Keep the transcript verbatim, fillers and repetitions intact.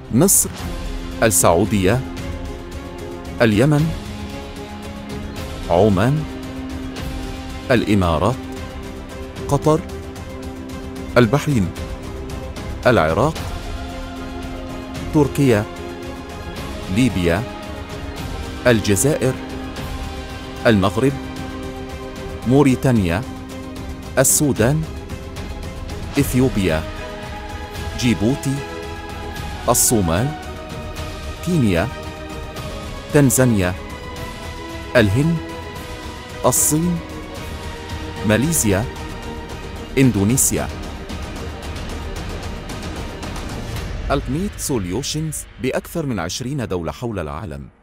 مصر، السعودية، اليمن، عمان، الإمارات، قطر، البحرين، العراق، تركيا، ليبيا، الجزائر، المغرب، موريتانيا، السودان، إثيوبيا، جيبوتي، الصومال، كينيا، تنزانيا، الهند، الصين، ماليزيا، إندونيسيا. ألتيميت سوليوشنز بأكثر من عشرين دولة حول العالم.